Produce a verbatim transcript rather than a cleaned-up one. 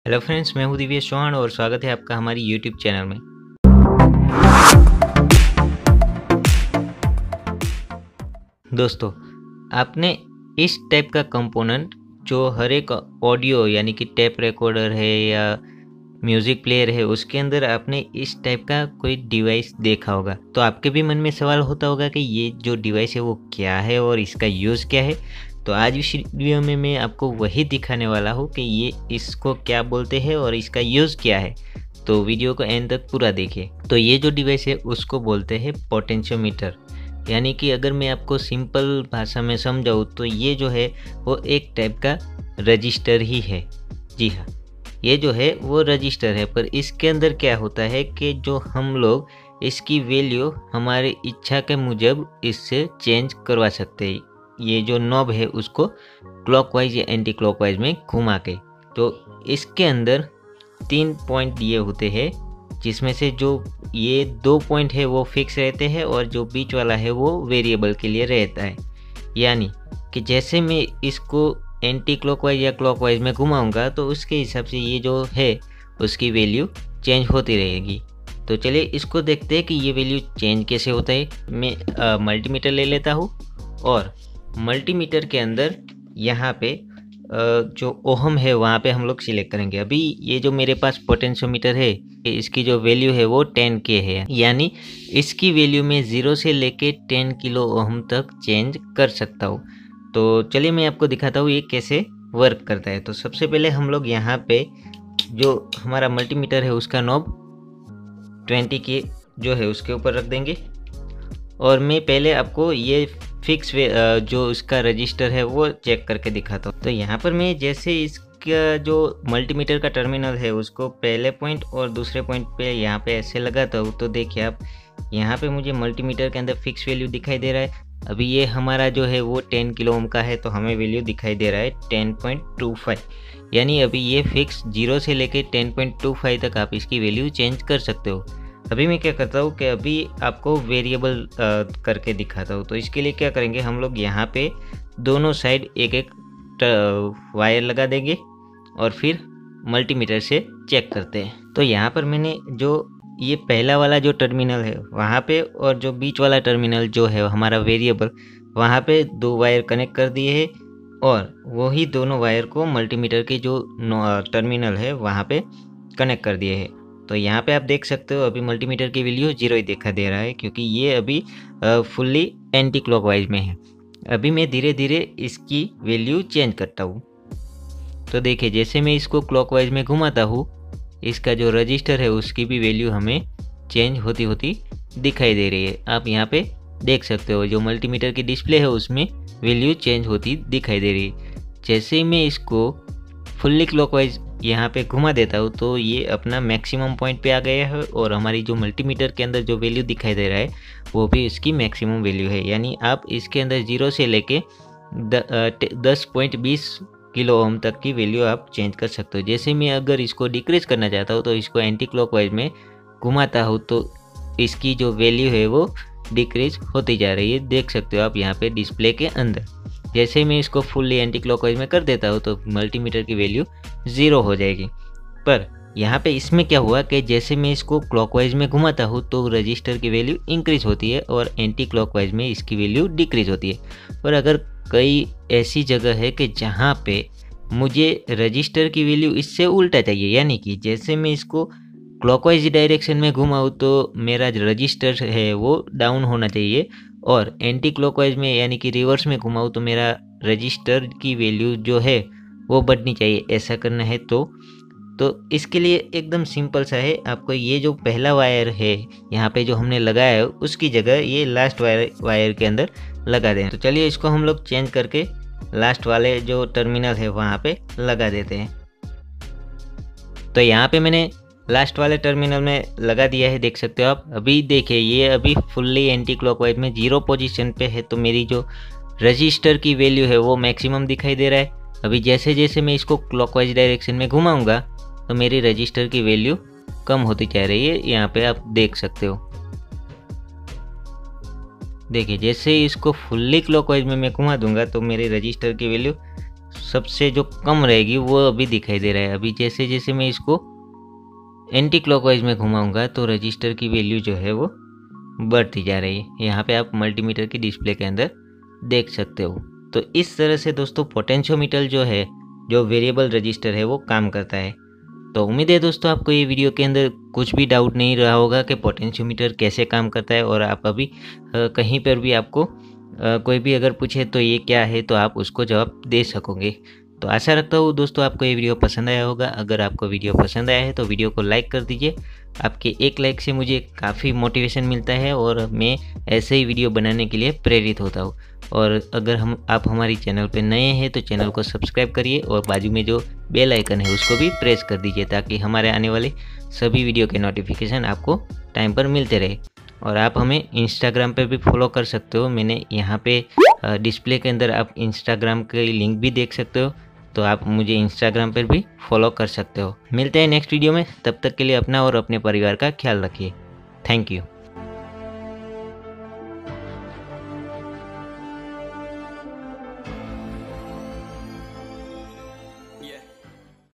Hello friends, मैं हूँ दिव्येश चौहान और स्वागत है आपका हमारी यूट्यूब चैनल में। दोस्तों, आपने इस टाइप का कंपोनेंट जो हर एक ऑडियो यानी कि टेप रिकॉर्डर है या म्यूज़िक प्लेयर है उसके अंदर आपने इस टाइप का कोई डिवाइस देखा होगा। तो आपके भी मन में सवाल होता होगा कि ये जो डिवाइस है वो क्या है और इसका यूज़ क्या है। तो आज इस वीडियो में मैं आपको वही दिखाने वाला हूँ कि ये इसको क्या बोलते हैं और इसका यूज़ क्या है। तो वीडियो को एंड तक पूरा देखिए। तो ये जो डिवाइस है उसको बोलते हैं पोटेंशियोमीटर, यानी कि अगर मैं आपको सिंपल भाषा में समझाऊँ तो ये जो है वो एक टाइप का रजिस्टर ही है। जी हाँ, ये जो है वो रजिस्टर है, पर इसके अंदर क्या होता है कि जो हम लोग इसकी वैल्यू हमारी इच्छा के मुजब इससे चेंज करवा सकते हैं। ये जो नॉब है उसको क्लॉकवाइज या एंटी क्लॉकवाइज में घुमा के। तो इसके अंदर तीन पॉइंट दिए होते हैं, जिसमें से जो ये दो पॉइंट है वो फिक्स रहते हैं और जो बीच वाला है वो वेरिएबल के लिए रहता है। यानी कि जैसे मैं इसको एंटी क्लॉकवाइज या क्लॉकवाइज में घुमाऊंगा तो उसके हिसाब से ये जो है उसकी वैल्यू चेंज होती रहेगी। तो चलिए इसको देखते हैं कि ये वैल्यू चेंज कैसे होता है। मैं मल्टीमीटर ले लेता हूँ और मल्टीमीटर के अंदर यहाँ पे जो ओहम है वहाँ पे हम लोग सिलेक्ट करेंगे। अभी ये जो मेरे पास पोटेंशियोमीटर है इसकी जो वैल्यू है वो टेन के है, यानी इसकी वैल्यू में ज़ीरो से लेके टेन किलो ओहम तक चेंज कर सकता हूँ। तो चलिए मैं आपको दिखाता हूँ ये कैसे वर्क करता है। तो सबसे पहले हम लोग यहाँ पे जो हमारा मल्टीमीटर है उसका नॉब ट्वेंटी के जो है उसके ऊपर रख देंगे और मैं पहले आपको ये फिक्स जो इसका रजिस्टर है वो चेक करके दिखाता हूँ। तो यहाँ पर मैं जैसे इसका जो मल्टीमीटर का टर्मिनल है उसको पहले पॉइंट और दूसरे पॉइंट पे यहाँ पे ऐसे लगाता हूँ तो देखिए आप यहाँ पे मुझे मल्टीमीटर के अंदर फिक्स वैल्यू दिखाई दे रहा है। अभी ये हमारा जो है वो टेन किलो ओम का है तो हमें वैल्यू दिखाई दे रहा है टेन पॉइंट टू फाइव, यानी अभी ये फिक्स जीरो से लेके टेन पॉइंट टू फाइव तक आप इसकी वैल्यू चेंज कर सकते हो। अभी मैं क्या करता हूँ कि अभी आपको वेरिएबल करके दिखाता हूँ। तो इसके लिए क्या करेंगे, हम लोग यहाँ पे दोनों साइड एक एक वायर लगा देंगे और फिर मल्टीमीटर से चेक करते हैं। तो यहाँ पर मैंने जो ये पहला वाला जो टर्मिनल है वहाँ पे और जो बीच वाला टर्मिनल जो है हमारा वेरिएबल वहाँ पे दो वायर कनेक्ट कर दिए हैं और वही दोनों वायर को मल्टीमीटर के जो टर्मिनल है वहाँ पे कनेक्ट कर दिए हैं। तो यहाँ पे आप देख सकते हो अभी मल्टीमीटर की वैल्यू जीरो ही दिखा दे रहा है क्योंकि ये अभी फुल्ली एंटी क्लॉकवाइज में है। अभी मैं धीरे धीरे इसकी वैल्यू चेंज करता हूँ। तो देखिए जैसे मैं इसको क्लॉकवाइज में घुमाता हूँ इसका जो रजिस्टर है उसकी भी वैल्यू हमें चेंज होती होती दिखाई दे रही है। आप यहाँ पे देख सकते हो जो मल्टीमीटर की डिस्प्ले है उसमें वैल्यू चेंज होती दिखाई दे रही है। जैसे ही मैं इसको फुल्ली क्लॉकवाइज यहाँ पे घुमा देता हूँ तो ये अपना मैक्सिमम पॉइंट पे आ गया है और हमारी जो मल्टीमीटर के अंदर जो वैल्यू दिखाई दे रहा है वो भी इसकी मैक्सिमम वैल्यू है। यानी आप इसके अंदर जीरो से लेके दस पॉइंट बीस किलो ओम तक की वैल्यू आप चेंज कर सकते हो। जैसे मैं अगर इसको डिक्रीज करना चाहता हूँ तो इसको एंटी क्लॉकवाइज में घुमाता हूँ तो इसकी जो वैल्यू है वो डिक्रीज होती जा रही है, देख सकते हो आप यहाँ पे डिस्प्ले के अंदर। जैसे मैं इसको फुल्ली एंटी क्लॉकवाइज में कर देता हूँ तो मल्टीमीटर की वैल्यू ज़ीरो हो जाएगी। पर यहाँ पे इसमें क्या हुआ कि जैसे मैं इसको क्लॉकवाइज में घुमाता हूँ तो रजिस्टर की वैल्यू इंक्रीज होती है और एंटी क्लॉकवाइज में इसकी वैल्यू डिक्रीज होती है। पर अगर कई ऐसी जगह है कि जहाँ पे मुझे रजिस्टर की वैल्यू इससे उल्टा चाहिए, यानी कि जैसे मैं इसको क्लॉकवाइज डायरेक्शन में घुमाऊँ तो मेरा रजिस्टर है वो डाउन होना चाहिए और एंटी क्लॉकवाइज में यानी कि रिवर्स में घुमाऊँ तो मेरा रजिस्टर की वैल्यू जो है वो बढ़नी चाहिए। ऐसा करना है तो तो इसके लिए एकदम सिंपल सा है, आपको ये जो पहला वायर है यहाँ पे जो हमने लगाया है उसकी जगह ये लास्ट वायर वायर के अंदर लगा दें। तो चलिए इसको हम लोग चेंज करके लास्ट वाले जो टर्मिनल है वहाँ पे लगा देते हैं। तो यहाँ पे मैंने लास्ट वाले टर्मिनल में लगा दिया है, देख सकते हो आप। अभी देखिए ये अभी फुल्ली एंटी क्लॉकवाइज में जीरो पोजीशन पे है तो मेरी जो रजिस्टर की वैल्यू है वो मैक्सिमम दिखाई दे रहा है। अभी जैसे जैसे मैं इसको क्लॉकवाइज डायरेक्शन में घुमाऊंगा तो मेरी रजिस्टर की वैल्यू कम होती जा रही है, यहाँ पे आप देख सकते हो। देखिए जैसे इसको फुल्ली क्लॉकवाइज में मैं घुमा दूंगा तो मेरे रजिस्टर की वैल्यू सबसे जो कम रहेगी वो अभी दिखाई दे रहा है। अभी जैसे जैसे मैं इसको एंटी क्लॉकवाइज में घुमाऊंगा तो रजिस्टर की वैल्यू जो है वो बढ़ती जा रही है। यहाँ पे आप मल्टीमीटर की डिस्प्ले के अंदर देख सकते हो। तो इस तरह से दोस्तों पोटेंशियोमीटर जो है, जो वेरिएबल रजिस्टर है, वो काम करता है। तो उम्मीद है दोस्तों आपको ये वीडियो के अंदर कुछ भी डाउट नहीं रहा होगा कि पोटेंशियोमीटर कैसे काम करता है, और आप अभी कहीं पर भी आपको कोई भी अगर पूछे तो ये क्या है तो आप उसको जवाब दे सकोगे। तो आशा रखता हूँ दोस्तों आपको ये वीडियो पसंद आया होगा। अगर आपको वीडियो पसंद आया है तो वीडियो को लाइक कर दीजिए। आपके एक लाइक से मुझे काफ़ी मोटिवेशन मिलता है और मैं ऐसे ही वीडियो बनाने के लिए प्रेरित होता हूँ। और अगर हम आप हमारी चैनल पर नए हैं तो चैनल को सब्सक्राइब करिए और बाजू में जो बेल आइकन है उसको भी प्रेस कर दीजिए, ताकि हमारे आने वाले सभी वीडियो के नोटिफिकेशन आपको टाइम पर मिलते रहे। और आप हमें इंस्टाग्राम पे भी फॉलो कर सकते हो। मैंने यहाँ पे डिस्प्ले के अंदर आप इंस्टाग्राम के लिंक भी देख सकते हो, तो आप मुझे इंस्टाग्राम पर भी फॉलो कर सकते हो। मिलते हैं नेक्स्ट वीडियो में, तब तक के लिए अपना और अपने परिवार का ख्याल रखिए। Thank you.